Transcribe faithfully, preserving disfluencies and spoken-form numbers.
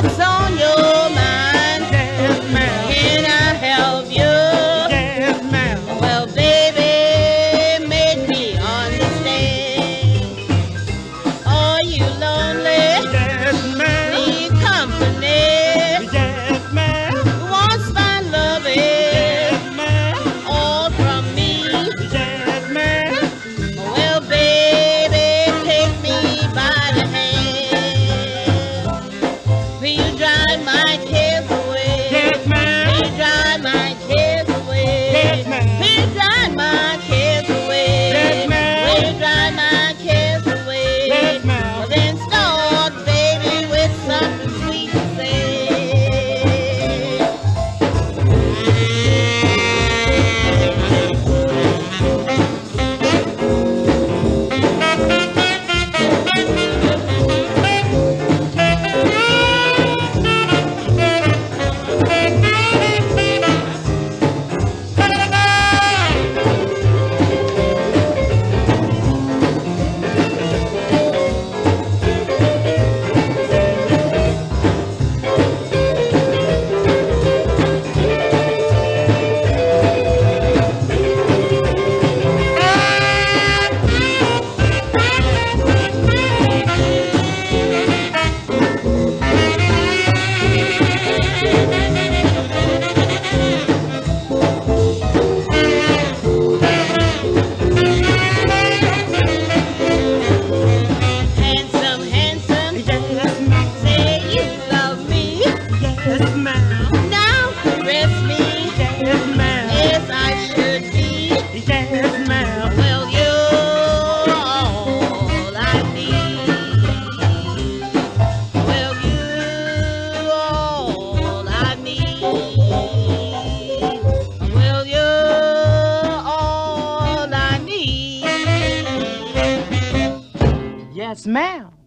What's on your mind? Yes, ma'am. Can I help you? Yes, ma'am. Well, baby, make me understand. Are you lonely? Yes, ma'am. Need company? Yes, ma'am. Wants my loving? Yes, ma'am. All from me? Yes, ma'am. Well, baby, take me by the hand. Will you drive my cares away? Yes, ma'am. Will you drive my cares away? Yes, ma'am. Will you drive my cares away? Yes, ma'am. Will you drive my cares away? Yes, ma'am. Well, then start, baby, with something sweet to say. Handsome, handsome, Yes, ma'am. say you love me. Yes, ma'am. Now caress me Yes, ma'am. as I should be. Yes, ma'am. Well, you're all I need. Well, you're all I need. Well, you're all I need. Yes, ma'am.